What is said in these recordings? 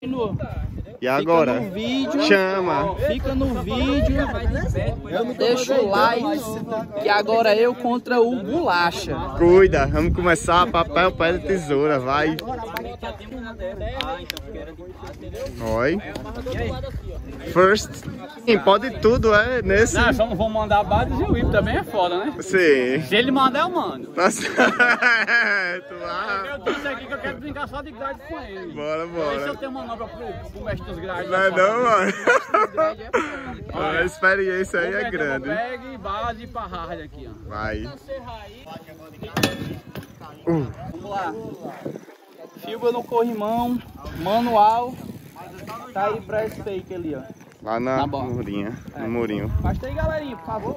E agora? Fica no vídeo, chama! Fica no vídeo, deixa o like, que agora eu contra o Bolacha. Cuida, vamos começar papel, pedra, tesoura, vai! Oi! First! Sim, pode tudo, é? Nesse... Não, só não vou mandar a base e o Whip também é foda, né? Sim! Se ele mandar, eu mando. Nossa. Eu disse aqui que eu quero brincar só de grade com ele. Bora, Aí se eu bora! tenho manobra pro mestre dos grades. Não é não, mano? A experiência aí é grande. Pegue base pra hard aqui, ó. Vai! Vamos lá. Fibra no corrimão, manual. Tá aí pra esse fake ali, ó. Lá na Tá bom. murinha, no murinho. Basta aí, galerinha, por favor.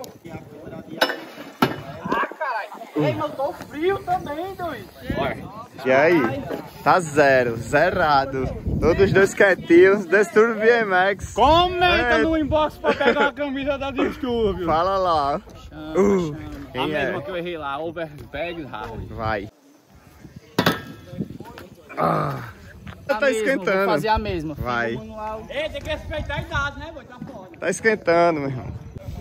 Ah, caralho. Ei, mas eu tô frio também, doido. E aí? Tá zerado. Todos os dois quietinhos. Distúrbio BMX. Comenta no inbox pra pegar a camisa da Distúrbio. Fala lá. Chama. A Quem mesma é? que eu errei lá, overbag hard. Vai. A Tá mesma, esquentando. Vou fazer a mesma. Vai. Fibra manual. Ei, tem que respeitar a idade, né, boy? Tá foda. Tá esquentando, meu irmão.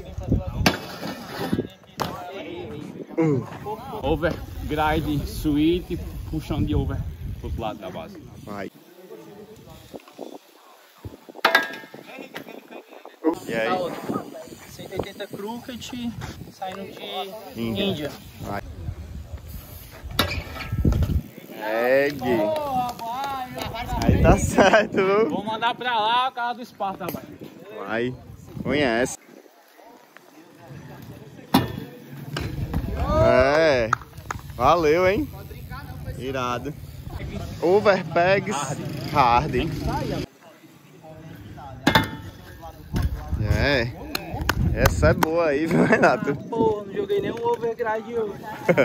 Overgrade, suíte, puxando de over pro outro lado da base. Vai. E aí? A outra. 180 crooked, saindo de Índia. Vai. Egg. Aí tá certo, viu? Vou mandar pra lá o carro do Sparta, vai. Vai. Conhece. É. Valeu, hein? Irado. Overpegs hard. É. Essa é boa aí, viu, Renato? Pô, não joguei nenhum overgrade hoje.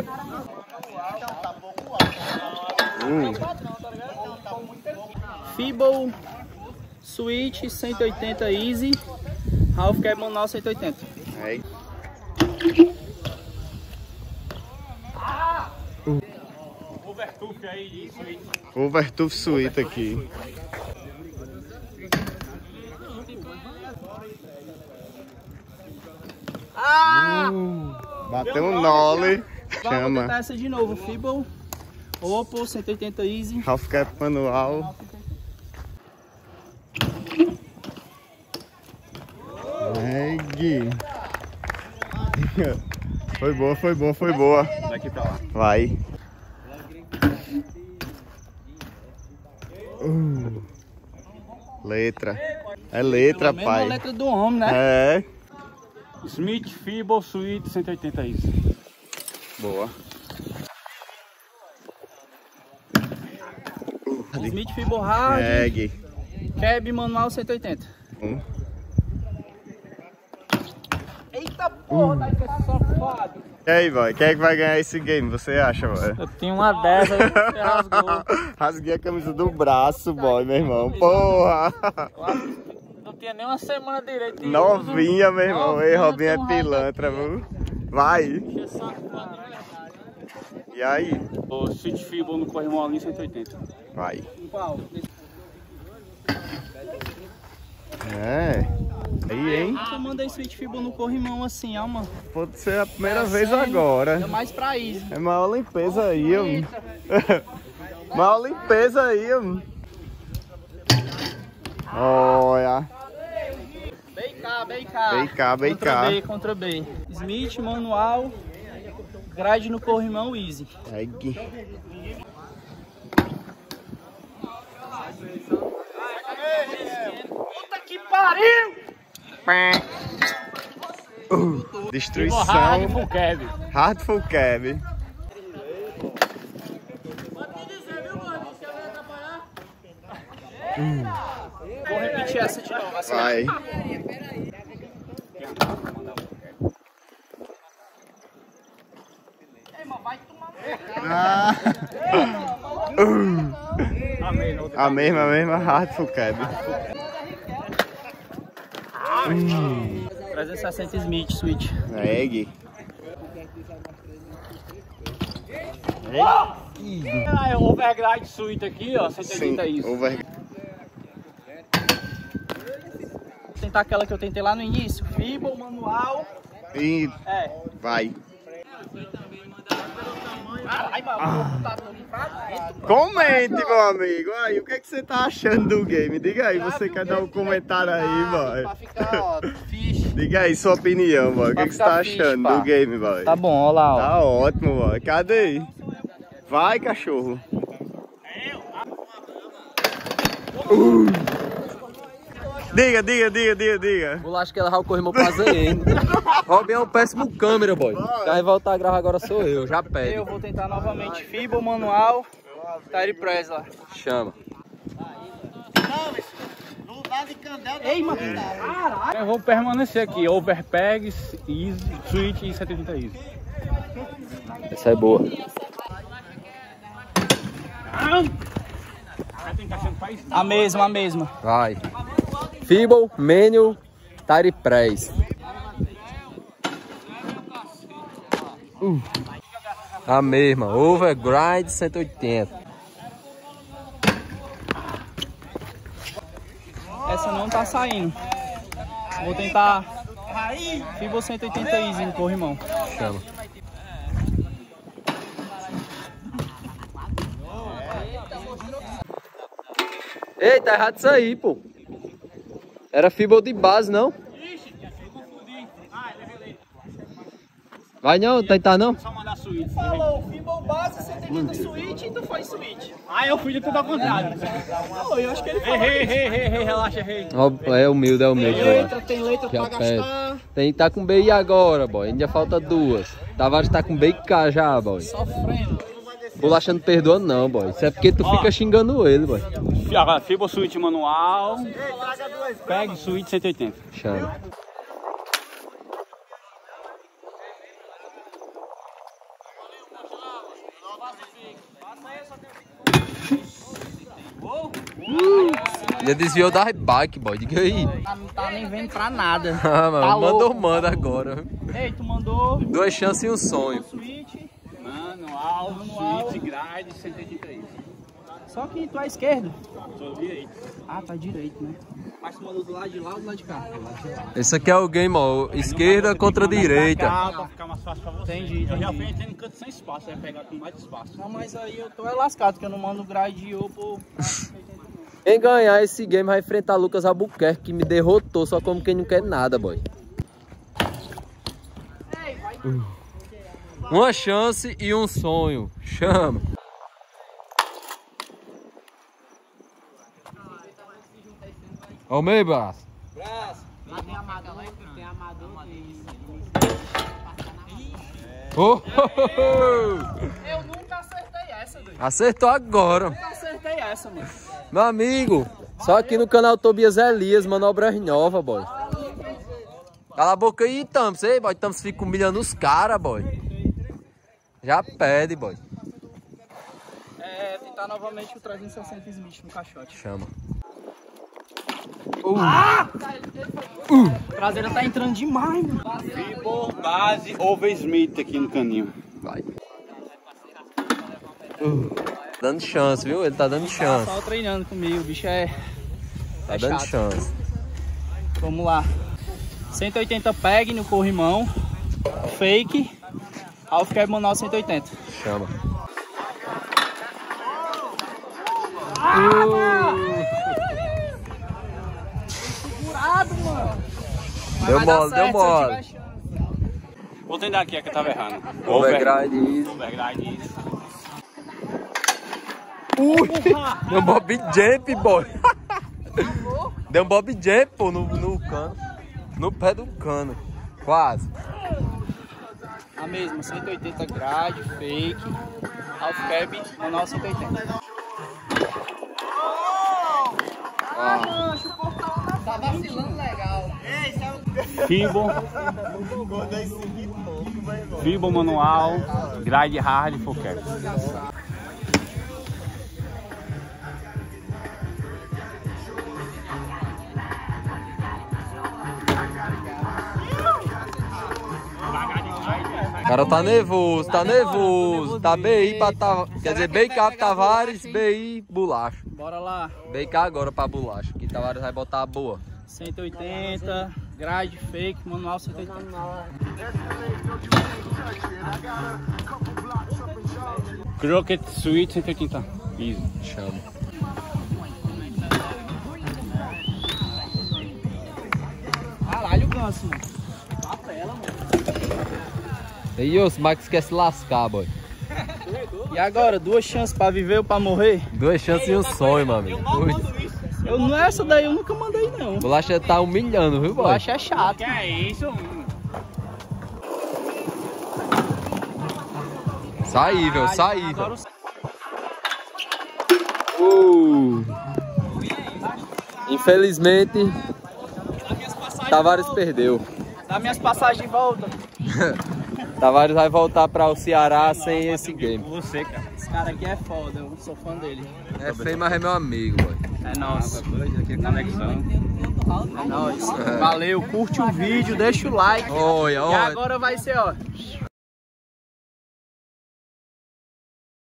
Feeble, Switch 180 Easy, Half Cab manual 180. Aí. Overtooth aí, suíte. Overtooth suíte aqui. Bateu um nole. Vamos Chama. tentar essa de novo, Feeble, Oppo 180 Easy. Half cap manual. Egg. Foi boa, foi boa, foi boa. Daqui pra lá. Vai. Letra. É letra, Mesma pai. letra do homem, né? É. Smith Feeble Suite 180 isso. Boa. Smith Feeble Hard, Egg. Cab manual 180. Eita porra, tá esse safado. E aí, boy? Quem é que vai ganhar esse game? Você acha, boy? Eu tinha uma dessa aí, você rasgou. Rasguei a camisa do braço, boy, meu irmão. Porra! Não tinha nem uma semana direito. Novinha, meu irmão. Ei, Robinho é tem um pilantra, viu? Vai! E aí? O Switch Feeble no corrimão ali 180. Vai. Qual? É. Aí, hein? Eu mandei Switch Feeble no corrimão assim, ó, mano. Pode ser a primeira vez agora. É mais pra Easy. É maior limpeza aí, ó. Maior limpeza aí, ó. Olha. BK. BK. Contra B. Smith, manual. Grade no corrimão Easy. Egg. Puta que pariu! Destruição. Hard full cab. Hardful Cab. Vou repetir essa de novo. Assim. Vai. Ah. A mesma Hardful Cab. 360 Smith Switch. Egg. Ah, é o overgrade suíte aqui, ó, 180 Sim, isso. over... tentar aquela que eu tentei lá no início. Fibble, manual. E vai. Ai, mano, tá ali pra dentro. Comente, meu amigo. Aí, o que, é que você tá achando do game? Diga aí, você quer dar um comentário aí, boy? Pra ficar, ó, fixe. Diga aí sua opinião, boy. O que, é que você tá achando do game, boy? Tá bom, ó lá, ó. Tá ótimo, boy. Cadê? Vai, cachorro. Diga. Bolacha que ela vai correr meu prazer ainda. Robin é um péssimo câmera, boy. Quem vai voltar a gravar agora sou eu, já pede. Eu vou tentar novamente Fibble, manual, Tire Press lá. Chama. Ei, mano. Eu vou permanecer aqui, overpegs, easy, switch e 780 easy. Essa é boa. A mesma. Vai. Fibble, Manual, Tire Press. A mesma, Overgrind 180. Essa não tá saindo. Vou tentar Fibble 180 easy no corrimão. Chama. Ei, tá errado isso aí, pô. Era Fibble de base, não? Vai não, tentar não? Só mandar switch. Falou, Fibble base, 180 switch e tu foi switch. Ah, eu fui de tudo ao contrário. Não, eu acho que ele falou. Errei, relaxa, errei. Ó, é humilde, Tem letra Já pra pede. gastar. Tem que tá com BI agora, boy. Ainda falta duas. Tavares tá com BK já, boy. Sofrendo. Bolacha não perdoa não, boy. Isso é porque tu fica xingando ele, boy. Agora, Fibble switch manual. Peg switch 180. Chama. Ele desviou da bike, boy. Diga aí. Não tá nem vendo pra nada. Ah, mano, Tá mandou louco. manda agora. Ei, tu mandou Duas chances e um sonho. switch. Manual, switch, grade 180 easy. Só que tu é esquerdo. Sou direito. Ah, tá direito, né? Mas tu mandou do lado de lá ou do lado de cá? Esse aqui é o game, ó. Esquerda contra direita. Pra ficar mais fácil pra você. Entendi. Eu já fui entrando em canto sem espaço, vai pegar com mais espaço. Não, mas aí eu tô lascado, que eu não mando grade ou por... Quem ganhar esse game vai enfrentar Lucas Albuquerque, que me derrotou, só como quem não quer nada, boy. Uma chance e um sonho. Chama. Ó o meio, braço. Lá tem amador, tem amador. Eu nunca acertei essa, doido. Acertou agora. Nunca acertei essa, mano. Meu amigo, só aqui no canal Tobias Elias, manobras novas, boy. Cala a boca aí, Tams. Ei, boy, Tams fica humilhando os caras, boy. Já pede, boy. É, tentar novamente o 360 Smith no caixote. Chama. Traseira tá entrando demais, mano. Fibble, base, over Smith aqui no caninho. Vai. Dando chance, viu? Ele tá dando chance. Só treinando comigo, o bicho é... Tá dando chato. chance. Vamos lá. 180 peg no corrimão. Fake. Half cab manual 180. Chama. Segurado, mano. Deu mole. Vou tentar aqui, é que eu tava errando. Overgrind easy. Overgrind easy. Deu um bob jump, boy. Deu um bob jump, pô, no cano. No pé do cano. Quase. A mesma, 180 grade, fake. Half cab manual 180. Tá vacilando legal. Fibble manual, grade hard, focar. O cara tá nervoso, tá nervoso. Tá BI pra Tavares. Quer dizer, BK pra Tavares, BI Bolacha. Bora lá. BK agora pra Bolacha, que Tavares vai botar a boa. 180, grade fake, manual 180. Croquet Sweet 180. Easy. Chama. Caralho, o ganso, mano. Papela, mano. E os Max quer se lascar, boy. E agora, 2 chances pra viver ou pra morrer? 2 chances e um sonho, meu amigo. Eu não, essa daí eu nunca mandei, não. Bolacha tá humilhando, viu, boy? Bolacha é chato. Que é isso? Saível, saível. Infelizmente, Tavares perdeu. Dá minhas passagens de volta. Tavares vai voltar para o Ceará sem esse game. Você, cara. Esse cara aqui é foda, eu sou fã dele. É feio, mas é meu amigo, boy. É nosso. Aqui é conexão. É nóis. Valeu, curte o vídeo, deixa o like. Olha, E olha. agora vai ser, ó.